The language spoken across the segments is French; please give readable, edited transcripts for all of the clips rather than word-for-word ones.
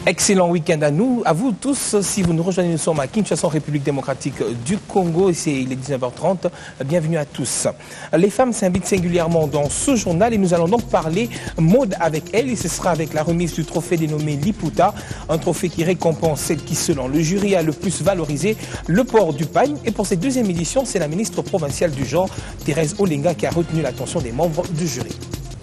Excellent week-end à vous tous. Si vous nous rejoignez, nous sommes à Kinshasa, en République démocratique du Congo. Il est 19h30. Bienvenue à tous. Les femmes s'invitent singulièrement dans ce journal et nous allons donc parler mode avec elles. Et ce sera avec la remise du trophée dénommé Liputa, un trophée qui récompense celle qui, selon le jury, a le plus valorisé le port du pagne. Et pour cette deuxième édition, c'est la ministre provinciale du genre, Thérèse Olenga, qui a retenu l'attention des membres du jury.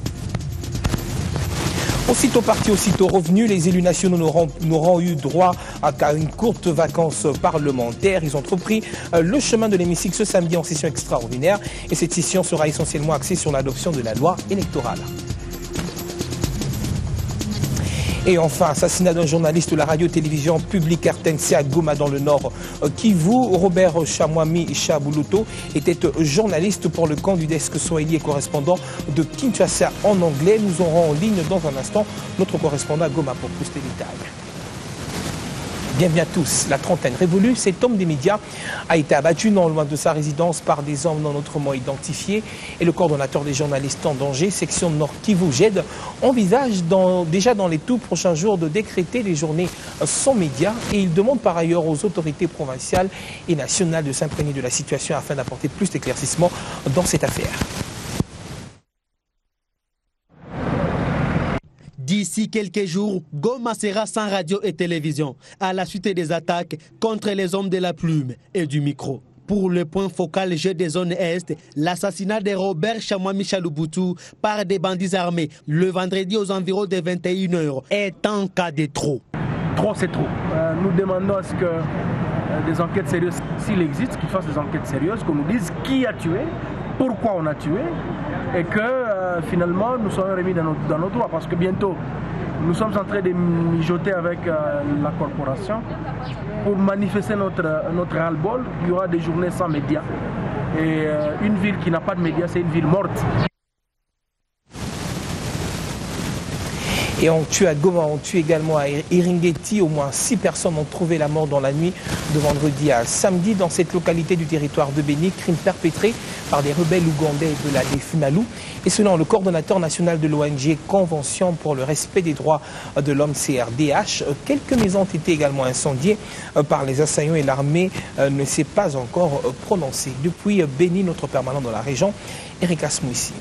Aussitôt partis, aussitôt revenus, les élus nationaux n'auront eu droit qu'à une courte vacance parlementaire. Ils ont repris le chemin de l'hémicycle ce samedi en session extraordinaire. Et cette session sera essentiellement axée sur l'adoption de la loi électorale. Et enfin, assassinat d'un journaliste de la radio-télévision publique RTNC à Goma dans le nord Kivu. Robert Chamwami Chabuluto était journaliste pour le camp du desk Swahili et correspondant de Kinshasa en anglais. Nous aurons en ligne dans un instant notre correspondant à Goma pour plus de détails. Bienvenue à tous. La trentaine révolue, cet homme des médias a été abattu non loin de sa résidence par des hommes non autrement identifiés. Et le coordonnateur des journalistes en danger, section Nord Kivu, GED, envisage déjà dans les tout prochains jours de décréter les journées sans médias. Et il demande par ailleurs aux autorités provinciales et nationales de s'imprégner de la situation afin d'apporter plus d'éclaircissement dans cette affaire. D'ici quelques jours, Goma sera sans radio et télévision, à la suite des attaques contre les hommes de la plume et du micro. Pour le point focal jeu des zones Est, l'assassinat de Robert Chamwami Chabuluto par des bandits armés le vendredi aux environs de 21h est un cas de trop. Trop, c'est trop. Nous demandons à ce que des enquêtes sérieuses, s'il existe, qu'ils fassent des enquêtes sérieuses, qu'on nous dise qui a tué, pourquoi on a tué, et que finalement nous soyons remis dans nos droits. Parce que bientôt, nous sommes en train de mijoter avec la corporation pour manifester notre ras-le-bol. Il y aura des journées sans médias. Et une ville qui n'a pas de médias, c'est une ville morte. Et on tue à Goma, on tue également à Iringeti. Au moins 6 personnes ont trouvé la mort dans la nuit de vendredi à samedi dans cette localité du territoire de Béni. Crime perpétré par des rebelles ougandais de la FUNALU. Et selon le coordonnateur national de l'ONG Convention pour le respect des droits de l'homme CRDH, quelques maisons ont été également incendiées par les assaillants et l'armée ne s'est pas encore prononcée. Depuis Béni, notre permanent dans la région, Eric Asmouissi.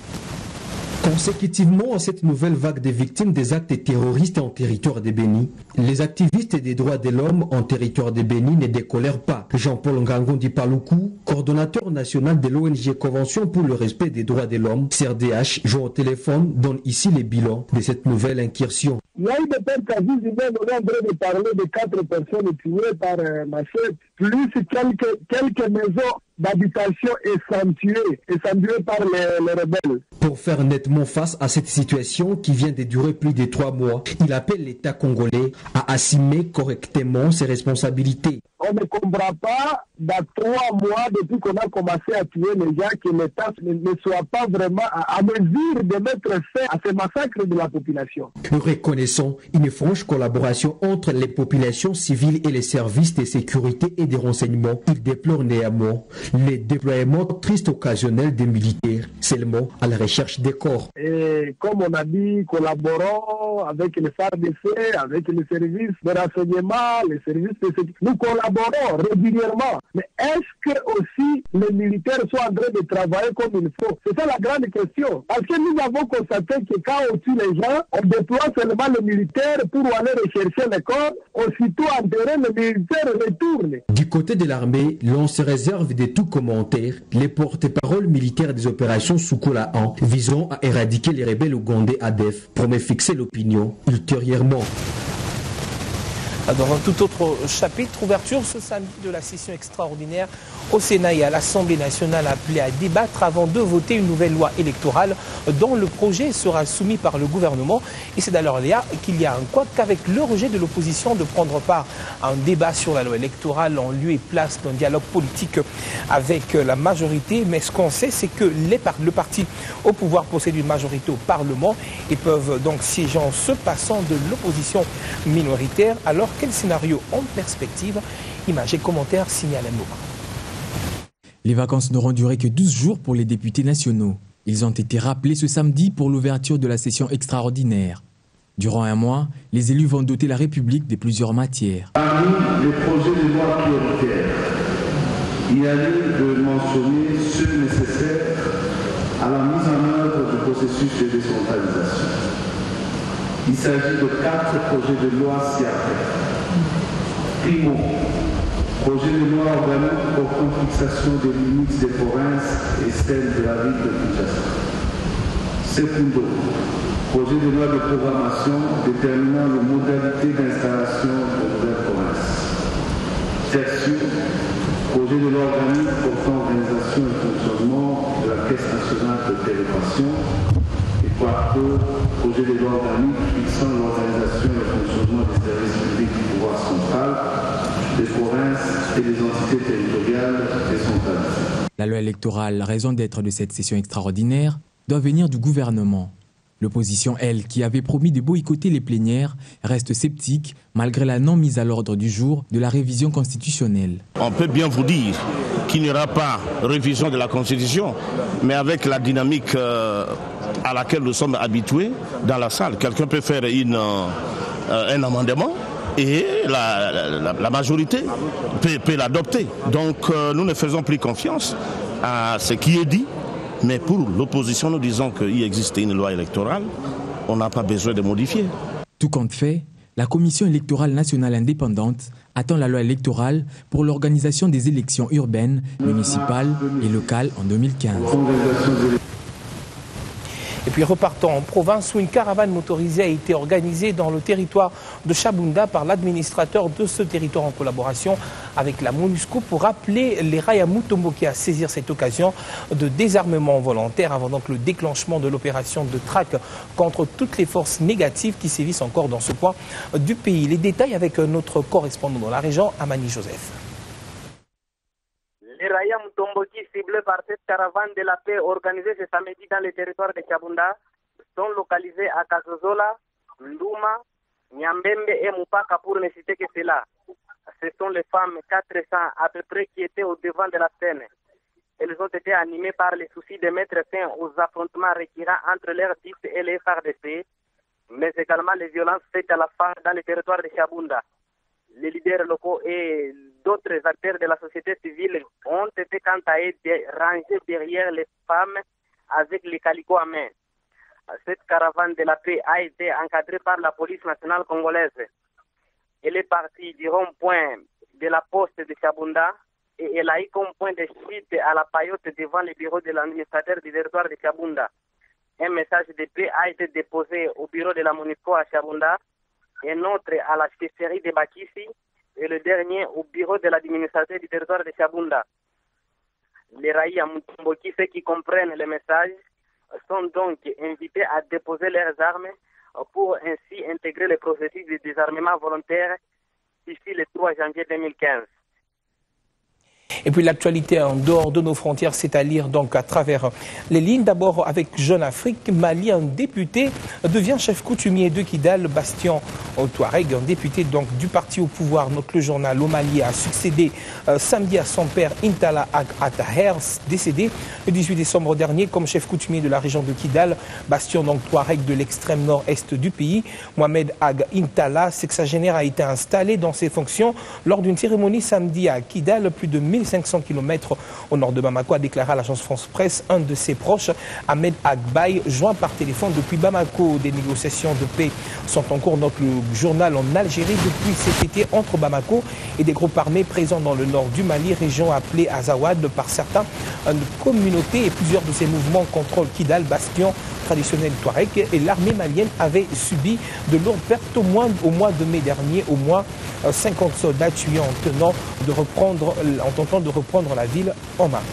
Consécutivement à cette nouvelle vague de victimes des actes terroristes en territoire de Béni, les activistes des droits de l'homme en territoire de Béni ne décolèrent pas. Jean-Paul Ngangondi Paloukou, coordonnateur national de l'ONG Convention pour le respect des droits de l'homme, CRDH, joint au téléphone, donne ici les bilans de cette nouvelle incursion. Il y a eu des pertes à vie humaines, on est en train de parler de 4 personnes tuées par machette, plus quelques maisons d'habitation écentuées par les rebelles. Pour faire nettement face à cette situation qui vient de durer plus de 3 mois, il appelle l'État congolais à assumer correctement ses responsabilités. On ne comprend pas, dans 3 mois, depuis qu'on a commencé à tuer les gens, que l'État ne soit pas vraiment à mesure de mettre fin à ce massacre de la population. Nous reconnaissons une franche collaboration entre les populations civiles et les services de sécurité et de renseignement. Il déplore néanmoins les déploiements tristes occasionnels des militaires, seulement à la recherche des corps. Et comme on a dit, collaborons avec les FARDC, avec les services de renseignement, les services de sécurité. Nous collaborons régulièrement. Mais est-ce que aussi les militaires sont en train de travailler comme il faut? C'est ça la grande question. Parce que nous avons constaté que quand on tue les gens, on déploie seulement les militaires pour aller rechercher les corps. Aussitôt enterrés, les militaires retournent. Du côté de l'armée, l'on se réserve de tout commentaire. Les porte-paroles militaires des opérations Soukoula 1 viseront à éradiquer les rebelles ougandais ADF, promet fixer l'opinion ultérieurement. Dans un tout autre chapitre, ouverture ce samedi de la session extraordinaire au Sénat et à l'Assemblée nationale appelée à débattre avant de voter une nouvelle loi électorale dont le projet sera soumis par le gouvernement. Et c'est d'ailleurs là qu'il y a un couac qu'avec le rejet de l'opposition de prendre part à un débat sur la loi électorale en lieu et place d'un dialogue politique avec la majorité. Mais ce qu'on sait, c'est que le parti au pouvoir possède une majorité au Parlement et peuvent donc siéger en se passant de l'opposition minoritaire. Alors quel scénario en perspective? Images et commentaires signalent à nous. Les vacances n'auront duré que 12 jours pour les députés nationaux. Ils ont été rappelés ce samedi pour l'ouverture de la session extraordinaire. Durant un mois, les élus vont doter la République de plusieurs matières. Parmi les projets de loi prioritaires, il y a lieu de mentionner ceux nécessaires à la mise en œuvre du processus de décentralisation. Il s'agit de 4 projets de loi ci-après. Primo, projet de loi organique portant fixation des limites des provinces et celles de la ville de Kinshasa. Secundo, projet de loi de programmation déterminant les modalités d'installation de nouvelles provinces. Tertio, projet de loi organique portant organisation et fonctionnement de la Caisse nationale de péréquation. Et quarto, projet de loi organique fixant l'organisation et le fonctionnement des services publics du pouvoir central, des provinces et des entités territoriales décentralisées. La loi électorale, raison d'être de cette session extraordinaire, doit venir du gouvernement. L'opposition, elle, qui avait promis de boycotter les plénières, reste sceptique malgré la non mise à l'ordre du jour de la révision constitutionnelle. On peut bien vous dire qu'il n'y aura pas de révision de la Constitution, mais avec la dynamique à laquelle nous sommes habitués dans la salle, quelqu'un peut faire un amendement et la majorité peut l'adopter. Donc nous ne faisons plus confiance à ce qui est dit. Mais pour l'opposition, nous disons qu'il existe une loi électorale, on n'a pas besoin de modifier. Tout compte fait, la Commission électorale nationale indépendante attend la loi électorale pour l'organisation des élections urbaines, municipales et locales en 2015. Et puis repartons en province où une caravane motorisée a été organisée dans le territoire de Chabunda par l'administrateur de ce territoire en collaboration avec la MONUSCO pour appeler les Raya Mutomboki à saisir cette occasion de désarmement volontaire avant donc le déclenchement de l'opération de traque contre toutes les forces négatives qui sévissent encore dans ce coin du pays. Les détails avec notre correspondant dans la région, Amani Joseph. Les Raya Mutomboki ciblés par cette caravane de la paix organisée ce samedi dans le territoire de Chabunda sont localisés à Kazozola, Nduma, Nyambembe et Mupaka pour ne citer que cela. Ce sont les femmes 400 à peu près qui étaient au devant de la scène. Elles ont été animées par le souci de mettre fin aux affrontements récurrents entre leurs fils et les FARDC, mais également les violences faites à la femme dans le territoire de Chabunda. Les leaders locaux et d'autres acteurs de la société civile ont été quant à eux rangés derrière les femmes avec les calicots à main. Cette caravane de la paix a été encadrée par la police nationale congolaise. Elle est partie du rond-point de la poste de Chabunda et elle a eu comme point de chute à la paillote devant le bureau de l'administrateur du territoire de Chabunda. Un message de paix a été déposé au bureau de la MONUSCO à Chabunda, un autre à la chefferie de Bakissi et le dernier au bureau de l'administrateur du territoire de Chabunda. Les Raya Mutomboki, ceux qui comprennent le message, sont donc invités à déposer leurs armes pour ainsi intégrer le processus de désarmement volontaire d'ici le 3 janvier 2015. Et puis l'actualité en dehors de nos frontières, c'est à lire donc à travers les lignes. D'abord avec Jeune Afrique, Mali, un député devient chef coutumier de Kidal, Bastion Touareg, un député donc du parti au pouvoir. Note le journal au Mali a succédé samedi à son père Intala Ag Ataher, décédé le 18 décembre dernier comme chef coutumier de la région de Kidal, Bastion donc Touareg de l'extrême nord-est du pays. Mohamed Ag Intala, sexagénaire, a été installé dans ses fonctions lors d'une cérémonie samedi à Kidal, plus de 1500 km au nord de Bamako, a déclaré à l'agence France Presse un de ses proches, Ahmed Agbaï, joint par téléphone depuis Bamako. Des négociations de paix sont en cours, note le journal, en Algérie depuis cet été entre Bamako et des groupes armés présents dans le nord du Mali, région appelée Azawad par certains, une communauté, et plusieurs de ces mouvements contrôlent Kidal, bastion traditionnel Touareg, et l'armée malienne avait subi de lourdes pertes au mois de mai dernier, au moins 50 soldats tués en tentant de reprendre la ville en main.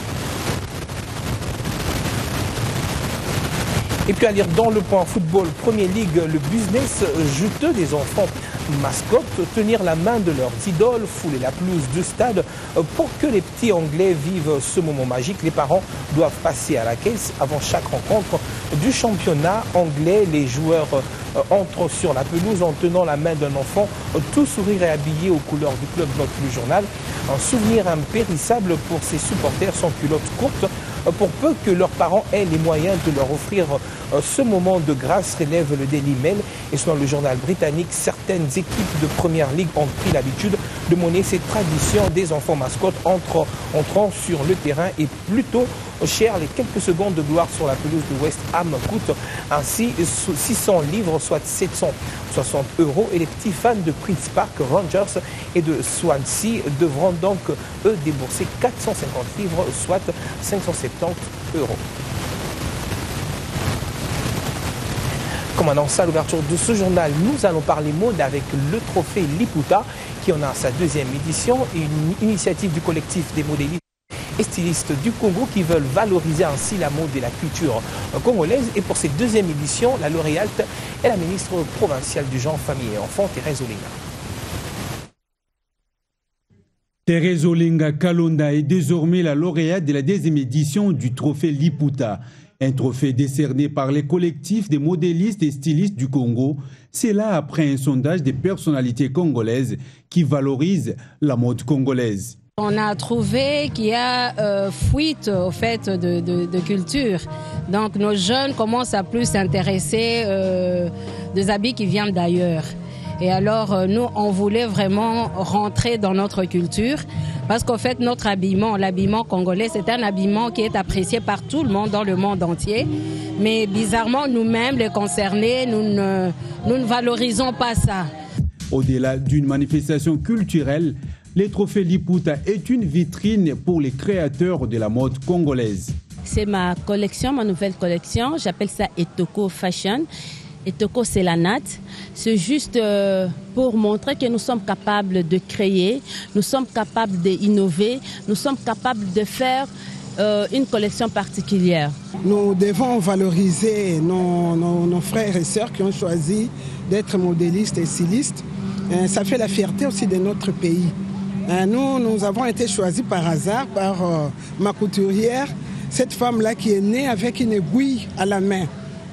Et puis à lire dans le point football, Premier League, le business juteux des enfants mascottes, tenir la main de leurs idoles, fouler la pelouse du stade. Pour que les petits Anglais vivent ce moment magique, les parents doivent passer à la caisse avant chaque rencontre du championnat anglais. Les joueurs entrent sur la pelouse en tenant la main d'un enfant, tout sourire et habillé aux couleurs du club, note le journal. Un souvenir impérissable pour ses supporters sans culottes courtes. pour peu que leurs parents aient les moyens de leur offrir ce moment de grâce, relève le Daily Mail. Et selon le journal britannique, certaines équipes de première ligue ont pris l'habitude de mener cette tradition des enfants mascottes entrant sur le terrain et plutôt cher. Les quelques secondes de gloire sur la pelouse de West Ham coûtent ainsi 600 livres, soit 760 €. Et les petits fans de Prince Park, Rangers et de Swansea devront donc, eux, débourser 450 livres, soit 570 €. Comme annoncé à l'ouverture de ce journal, nous allons parler mode avec le trophée Liputa qui en a sa deuxième édition, une initiative du collectif des modélistes et stylistes du Congo qui veulent valoriser ainsi la mode et la culture congolaise. Et pour cette deuxième édition, la lauréate est la ministre provinciale du genre, famille et enfants, Thérèse Olinga. Thérèse Olinga Kalonda est désormais la lauréate de la deuxième édition du trophée Liputa. Un trophée décerné par les collectifs des modélistes et stylistes du Congo. C'est là après un sondage des personnalités congolaises qui valorisent la mode congolaise. On a trouvé qu'il y a fuite au fait de culture. Donc nos jeunes commencent à plus s'intéresser des habits qui viennent d'ailleurs. Et alors nous, on voulait vraiment rentrer dans notre culture parce qu'en fait notre habillement, l'habillement congolais, c'est un habillement qui est apprécié par tout le monde dans le monde entier. Mais bizarrement, nous-mêmes, les concernés, nous ne valorisons pas ça. Au-delà d'une manifestation culturelle, le trophée Liputa est une vitrine pour les créateurs de la mode congolaise. C'est ma collection, ma nouvelle collection. J'appelle ça Etoko Fashion. Etoko, c'est la natte. C'est juste pour montrer que nous sommes capables de créer, nous sommes capables d'innover, nous sommes capables de faire une collection particulière. Nous devons valoriser nos frères et sœurs qui ont choisi d'être modélistes et stylistes. Ça fait la fierté aussi de notre pays. Nous avons été choisis par hasard par ma couturière, cette femme-là qui est née avec une aiguille à la main.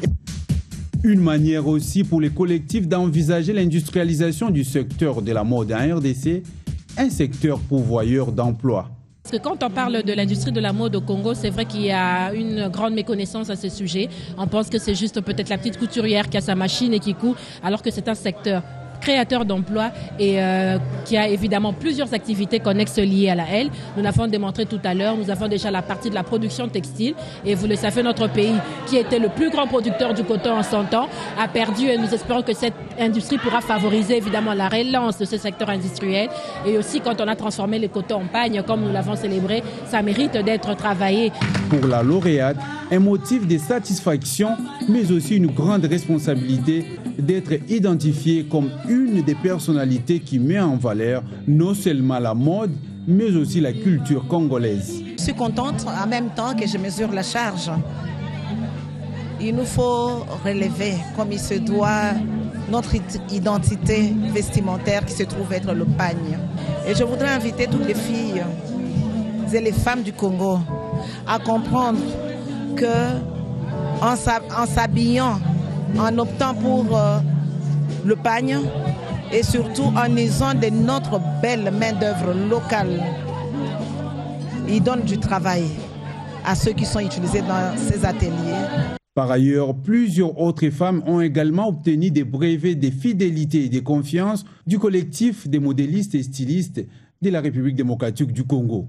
Une manière aussi pour les collectifs d'envisager l'industrialisation du secteur de la mode en RDC, un secteur pourvoyeur d'emplois. Parce que quand on parle de l'industrie de la mode au Congo, c'est vrai qu'il y a une grande méconnaissance à ce sujet. On pense que c'est juste peut-être la petite couturière qui a sa machine et qui coud, alors que c'est un secteur créateur d'emplois et qui a évidemment plusieurs activités connexes liées à la L. Nous l'avons démontré tout à l'heure, nous avons déjà la partie de la production textile et vous le savez, notre pays qui était le plus grand producteur du coton en son temps a perdu et nous espérons que cette industrie pourra favoriser évidemment la relance de ce secteur industriel et aussi quand on a transformé le coton en pagne comme nous l'avons célébré, ça mérite d'être travaillé. Pour la lauréate, un motif de satisfaction mais aussi une grande responsabilité d'être identifiée comme une des personnalités qui met en valeur non seulement la mode, mais aussi la culture congolaise. Je suis contente en même temps que je mesure la charge. Il nous faut relever comme il se doit notre identité vestimentaire qui se trouve être le pagne. Et je voudrais inviter toutes les filles et les femmes du Congo à comprendre que en s'habillant, en optant pour le pagne et surtout en usant de notre belle main-d'œuvre locale, il donne du travail à ceux qui sont utilisés dans ces ateliers. Par ailleurs, plusieurs autres femmes ont également obtenu des brevets de fidélité et de confiance du collectif des modélistes et stylistes de la République démocratique du Congo.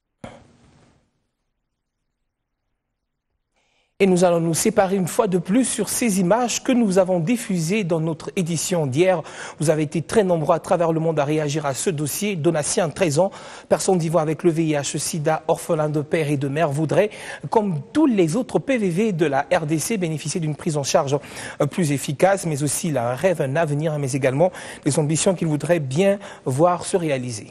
Et nous allons nous séparer une fois de plus sur ces images que nous avons diffusées dans notre édition d'hier. Vous avez été très nombreux à travers le monde à réagir à ce dossier. Donatien, 13 ans, personne d'Ivoire avec le VIH-Sida, orphelin de père et de mère, voudrait, comme tous les autres PVV de la RDC, bénéficier d'une prise en charge plus efficace, mais aussi il a un rêve, un avenir, mais également des ambitions qu'il voudrait bien voir se réaliser.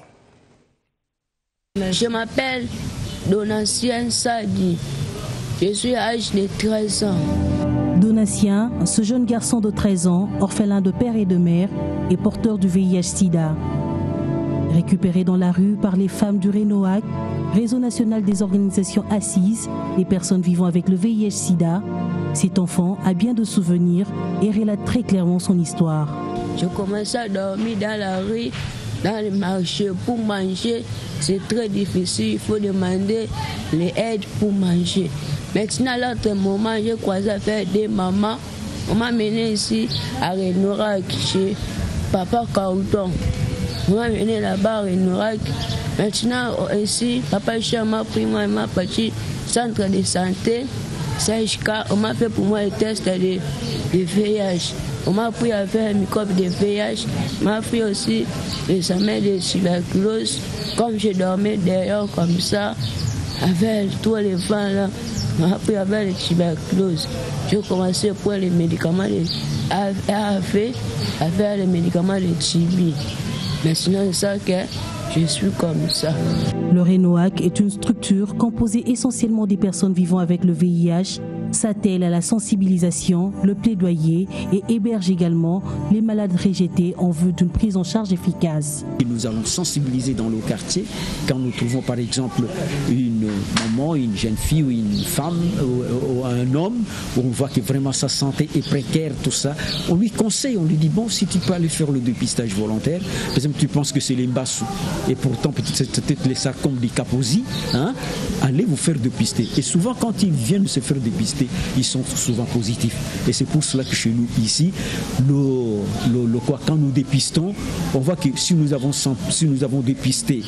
Je m'appelle Donatien Sadi. Je suis âgé de 13 ans. Donatien, ce jeune garçon de 13 ans, orphelin de père et de mère, est porteur du VIH-Sida. Récupéré dans la rue par les femmes du RENOAC, Réseau national des organisations assises des personnes vivant avec le VIH-Sida, cet enfant a bien de souvenirs et relate très clairement son histoire. Je commençais à dormir dans la rue dans les marchés pour manger, c'est très difficile. Il faut demander les aides pour manger. Maintenant, à l'autre moment, j'ai croisé avec des mamans. On m'a mené ici à Renourac, chez Papa Caouton. On m'a mené là-bas à Renourac. Maintenant, ici, Papa Chia m'a pris moi et m'a parti centre de santé. On m'a fait pour moi le test de VIH. On m'a pris à faire un microbe de VIH. On m'a pris aussi l'examen de tuberculose. Comme je dormais derrière comme ça, avec tous les vents là, on m'a pris avec la tuberculose. J'ai commencé à prendre les médicaments de AAV, à faire les médicaments de TB. Mais sinon, c'est ça que je suis comme ça. Le Renoac est une structure composée essentiellement des personnes vivant avec le VIH, s'attelle à la sensibilisation, le plaidoyer et héberge également les malades rejetés en vue d'une prise en charge efficace. Nous allons sensibiliser dans le quartier quand nous trouvons par exemple une maman, une jeune fille ou une femme ou un homme où on voit que vraiment sa santé est précaire, tout ça. On lui conseille, on lui dit bon, si tu peux aller faire le dépistage volontaire, par exemple tu penses que c'est les Mbassou et pourtant peut-être les sarcomes des Kaposi, hein, allez vous faire dépister. Et souvent quand ils viennent se faire dépister, ils sont souvent positifs. Et c'est pour cela que chez nous, ici, quand nous dépistons, on voit que si nous avons dépisté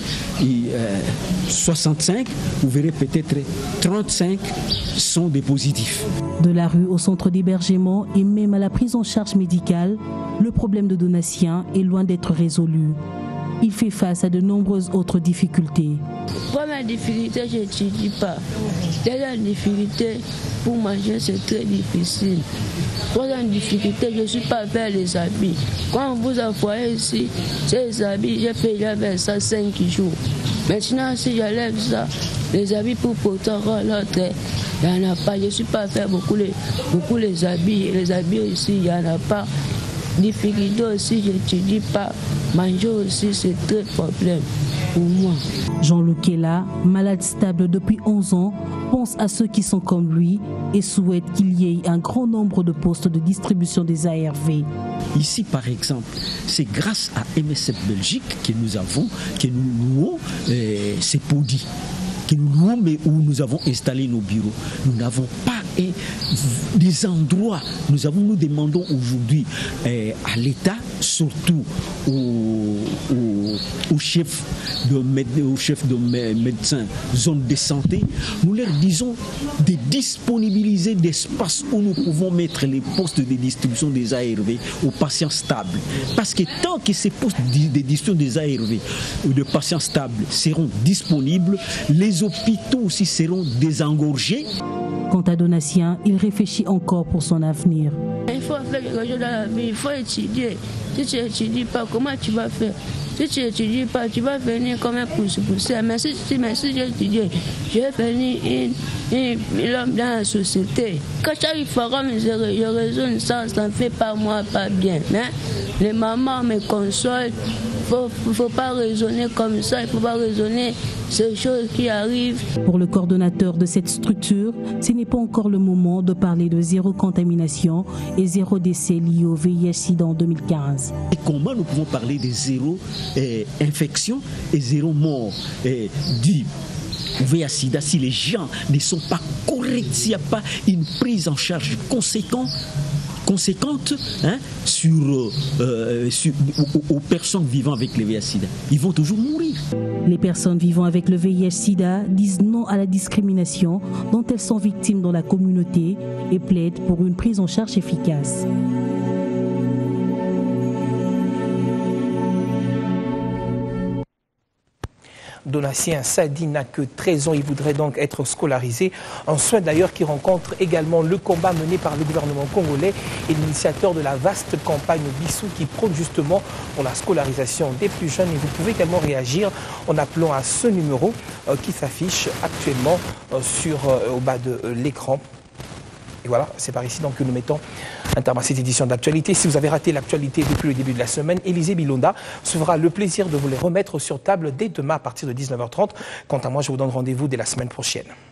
65, vous verrez peut-être 35 sont des positifs. De la rue au centre d'hébergement et même à la prise en charge médicale, le problème de Donatien est loin d'être résolu. Il fait face à de nombreuses autres difficultés. Première difficulté, je n'étudie pas. Deuxième difficulté, pour manger, c'est très difficile. Troisième difficulté, je ne suis pas vers les habits. Quand vous envoyez ici, ces habits, j'ai fait avec ça 5 jours. Maintenant, si j'enlève ça, les habits pour porter l'autre, il n'y en a pas. Je ne suis pas faire beaucoup les habits. Les habits ici, il n'y en a pas. Difficulté aussi, je n'étudie pas. Manger aussi, c'est très problème pour moi. Jean-Luc Kella, malade stable depuis 11 ans, pense à ceux qui sont comme lui et souhaite qu'il y ait un grand nombre de postes de distribution des ARV. Ici, par exemple, c'est grâce à MSF Belgique que nous louons ces podis, que nous louons, mais où nous avons installé nos bureaux. Nous n'avons pas des endroits. Nous demandons aujourd'hui à l'État, surtout au chef de médecins, zone de santé, nous leur disons de disponibiliser des espaces où nous pouvons mettre les postes de distribution des ARV aux patients stables. Parce que tant que ces postes de distribution des ARV ou de patients stables seront disponibles, les hôpitaux aussi seront désengorgés. Quant à Donatien, il réfléchit encore pour son avenir. Il faut faire quelque chose dans la vie, il faut étudier. Si tu n'étudies pas, comment tu vas faire? Si tu n'étudies pas, tu vas venir comme un poussé. Mais si j'ai étudié, je vais venir l'homme dans la société. Quand chaque forum, je raisonne ça ne fait pas moi pas bien. Mais les mamans me consolent. Il ne faut pas raisonner comme ça, il ne faut pas raisonner ces choses qui arrivent. Pour le coordonnateur de cette structure, ce n'est pas encore le moment de parler de zéro contamination et zéro décès lié au VIH-Sida en 2015. Et comment nous pouvons parler de zéro infection et zéro mort du VIH-Sida si les gens ne sont pas corrects, s'il n'y a pas une prise en charge conséquente aux personnes vivant avec le VIH-Sida. Ils vont toujours mourir. Les personnes vivant avec le VIH-Sida disent non à la discrimination dont elles sont victimes dans la communauté et plaident pour une prise en charge efficace. Donatien Sadi n'a que 13 ans, il voudrait donc être scolarisé. Un souhait d'ailleurs qui rencontre également le combat mené par le gouvernement congolais et l'initiateur de la vaste campagne Bissou qui prône justement pour la scolarisation des plus jeunes. Et vous pouvez également réagir en appelant à ce numéro qui s'affiche actuellement au bas de l'écran. Et voilà, c'est par ici donc que nous mettons un terme à cette édition d'actualité. Si vous avez raté l'actualité depuis le début de la semaine, Élisée Bilonda se fera le plaisir de vous les remettre sur table dès demain à partir de 19h30. Quant à moi, je vous donne rendez-vous dès la semaine prochaine.